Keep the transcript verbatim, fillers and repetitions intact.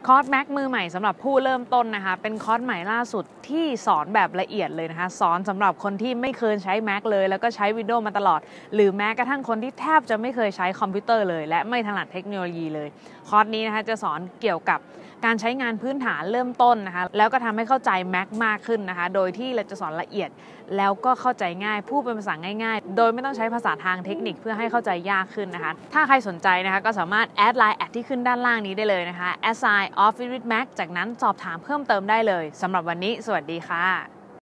คอร์ส Mac มือใหม่สำหรับผู้เริ่มต้นนะคะเป็นคอร์สใหม่ล่าสุดที่สอนแบบละเอียดเลยนะคะสอนสำหรับคนที่ไม่เคยใช้ Mac เลยแล้วก็ใช้ Windows มาตลอดหรือแม้กระทั่งคนที่แทบจะไม่เคยใช้คอมพิวเตอร์เลยและไม่ถนัดเทคโนโลยีเลยคอร์สนี้นะคะจะสอนเกี่ยวกับการใช้งานพื้นฐานเริ่มต้นนะคะแล้วก็ทำให้เข้าใจ Mac มากขึ้นนะคะโดยที่เราจะสอนละเอียดแล้วก็เข้าใจง่ายพูดเป็นภาษาง่ายๆโดยไม่ต้องใช้ภาษาทางเทคนิคเพื่อให้เข้าใจยากขึ้นนะคะถ้าใครสนใจนะคะก็สามารถแอดไลน์แอดที่ขึ้นด้านล่างนี้ได้เลยนะคะ แอส ไซน์ Office with Mac จากนั้นสอบถามเพิ่มเติมได้เลยสำหรับวันนี้สวัสดีค่ะ